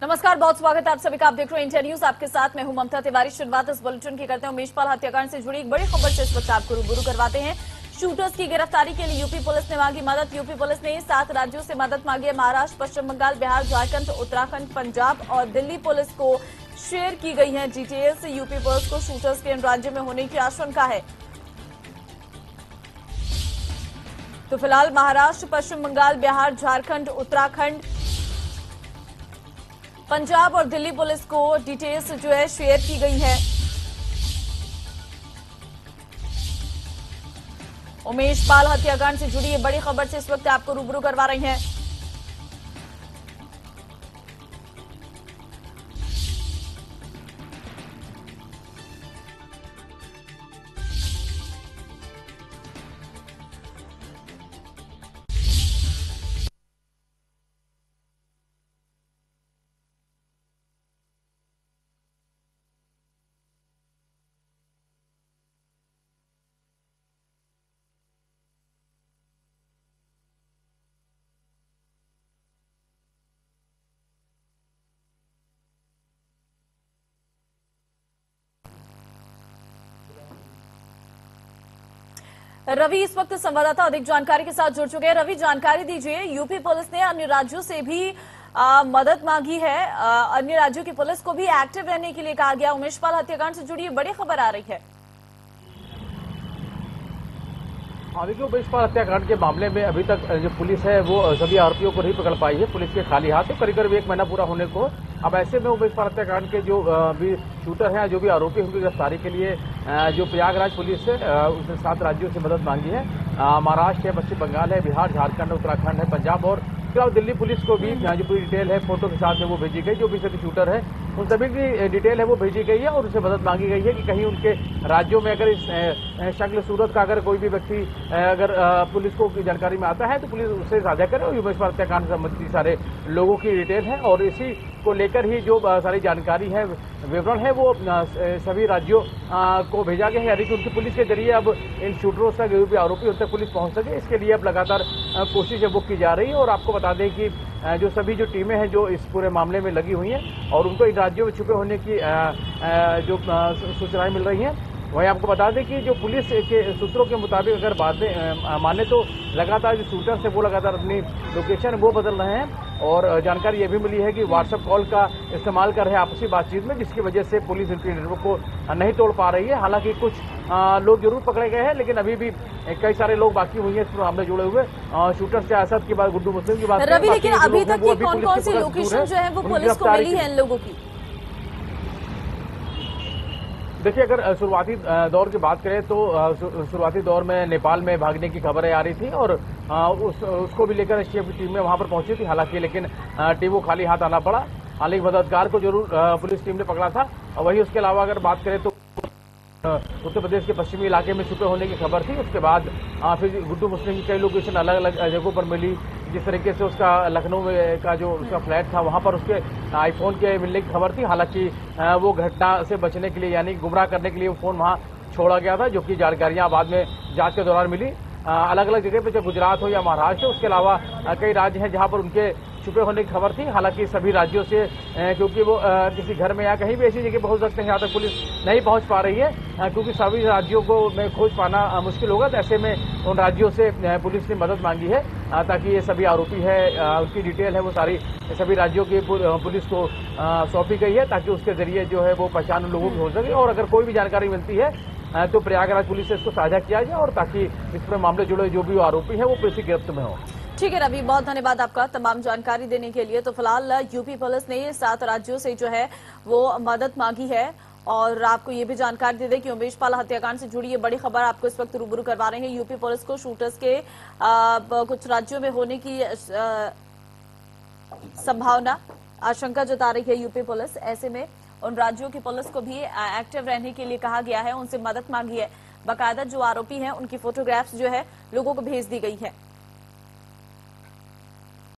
नमस्कार, बहुत स्वागत है आप सभी का। आप देख रहे हैं इंडिया न्यूज। आपके साथ मैं हूं ममता तिवारी। शुरुआत इस बुलेटिन की करते हैं उमेश पाल हत्याकांड से जुड़ी एक बड़ी खबर से इस वक्त आपको रूबरू करवाते हैं। शूटर्स की गिरफ्तारी के लिए यूपी पुलिस ने मांगी मदद। यूपी पुलिस ने 7 राज्यों से मदद मांगी है। महाराष्ट्र, पश्चिम बंगाल, बिहार, झारखंड, उत्तराखंड, पंजाब और दिल्ली पुलिस को शेयर की गई है डिटेल्स। यूपी पुलिस को शूटर्स के इन राज्यों में होने की आशंका है। तो फिलहाल महाराष्ट्र, पश्चिम बंगाल, बिहार, झारखंड, उत्तराखंड, पंजाब और दिल्ली पुलिस को डिटेल्स जो है शेयर की गई है। उमेश पाल हत्याकांड से जुड़ी ये बड़ी खबर से इस वक्त आपको रूबरू करवा रही हैं। रवि इस वक्त संवाददाता अधिक जानकारी के साथ जुड़ चुके हैं। रवि, जानकारी दीजिए, यूपी पुलिस ने अन्य राज्यों से भी मदद मांगी है। अन्य राज्यों की पुलिस को भी एक्टिव रहने के लिए कहा गया। उमेश पाल हत्याकांड से जुड़ी बड़ी खबर आ रही है। देखिए, उमेश पाल हत्याकांड के मामले में अभी तक जो पुलिस है वो सभी आरोपियों को नहीं पकड़ पाई है। पुलिस के खाली हाथ है, करीब करीब 1 महीना पूरा होने को। अब ऐसे में उमेश पाल हत्याकांड के जो भी शूटर हैं, जो भी आरोपी, उनकी गिरफ्तारी के लिए जो प्रयागराज पुलिस है उसने 7 राज्यों से मदद मांगी है। महाराष्ट्र है, पश्चिम बंगाल है, बिहार, झारखंड, उत्तराखंड है, पंजाब और दिल्ली पुलिस को भी जो पूरी डिटेल है फोटो के साथ में वो भेजी गई। जो भी सभी शूटर है उन सभी की डिटेल है वो भेजी गई है और उनसे मदद मांगी गई है कि कहीं उनके राज्यों में अगर इस शक्ल सूरत का अगर कोई भी व्यक्ति अगर पुलिस को जानकारी में आता है तो पुलिस उससे साझा करे। और उमेश पाल हत्याकांड से संबंधित सारे लोगों की डिटेल है और इसी को लेकर ही जो सारी जानकारी है, विवरण है, वो सभी राज्यों को भेजा गया है। यानी कि उनकी पुलिस के जरिए अब इन शूटरों तक, जो भी आरोपी उन तक पुलिस पहुंच सके, इसके लिए अब लगातार कोशिश है वो की जा रही है। और आपको बता दें कि जो सभी जो टीमें हैं जो इस पूरे मामले में लगी हुई हैं और उनको इन राज्यों में छुपे होने की जो सूचनाएं मिल रही हैं, वहीं आपको बता दें कि जो पुलिस के सूत्रों के मुताबिक अगर बातें माने तो लगातार जो शूटर्स है वो लगातार अपनी लोकेशन वो बदल रहे हैं। और जानकारी ये भी मिली है कि व्हाट्सएप कॉल का इस्तेमाल कर रहे हैं आपसी बातचीत में, जिसकी वजह से पुलिस इनकी नेटवर्क को नहीं तोड़ पा रही है। हालांकि कुछ लोग जरूर पकड़े गए हैं, लेकिन अभी भी कई सारे लोग बाकी हुए हैं इस मामले जुड़े हुए। शूटर सियासत की बात, गुड्डू मुस्लिम की बात रवि, लेकिन अभी तक की कौन-कौन सी लोकेशन जो है वो पुलिस को मिली है इन लोगों की? देखिए, अगर शुरुआती दौर की बात करें तो शुरुआती दौर में नेपाल में भागने की खबरें आ रही थी और उसको भी लेकर एसटीएफ की टीमें वहां पर पहुंची थी। हालांकि लेकिन टीम को खाली हाथ आना पड़ा। हालांकि मददगार को जरूर पुलिस टीम ने पकड़ा था। वहीं उसके अलावा अगर बात करें तो उत्तर प्रदेश के पश्चिमी इलाके में छुपे होने की खबर थी। उसके बाद फिर गुड्डू मुस्लिम की कई लोकेशन अलग अलग जगहों पर मिली। जिस तरीके से उसका लखनऊ में का जो उसका फ्लैट था वहां पर उसके आईफोन के मिलने की खबर थी। हालांकि वो घटना से बचने के लिए, यानी गुमराह करने के लिए वो फोन वहां छोड़ा गया था, जो कि जानकारियां बाद में जांच के दौरान मिली। अलग अलग जगह पे, चाहे गुजरात हो या महाराष्ट्र, उसके अलावा कई राज्य हैं जहां पर उनके छुपे होने की खबर थी। हालांकि सभी राज्यों से क्योंकि वो किसी घर में या कहीं भी ऐसी जगह पहुंच सकते हैं जहां तक पुलिस नहीं पहुंच पा रही है, क्योंकि सभी राज्यों को में खोज पाना मुश्किल होगा। तो ऐसे में उन राज्यों से पुलिस ने मदद मांगी है ताकि ये सभी आरोपी है उसकी डिटेल है वो सारी सभी राज्यों की पुलिस को सौंपी गई है, ताकि उसके जरिए जो है वो पहचान लोगों की हो सके। और अगर कोई भी जानकारी मिलती है तो प्रयागराज पुलिस से इसको साझा किया जाए और ताकि इस पर मामले जुड़े जो भी आरोपी है वो पुलिस की गिरफ्त में हो। ठीक है रवि, बहुत धन्यवाद आपका तमाम जानकारी देने के लिए। तो फिलहाल यूपी पुलिस ने 7 राज्यों से जो है वो मदद मांगी है। और आपको ये भी जानकारी दे दें कि उमेश पाल हत्याकांड से जुड़ी ये बड़ी खबर आपको इस वक्त रूबरू करवा रहे हैं। यूपी पुलिस को शूटर्स के कुछ राज्यों में होने की संभावना, आशंका जता रही है यूपी पुलिस। ऐसे में उन राज्यों की पुलिस को भी एक्टिव रहने के लिए कहा गया है, उनसे मदद मांगी है। बाकायदा जो आरोपी हैं उनकी फोटोग्राफ्स जो है लोगों को भेज दी गई है।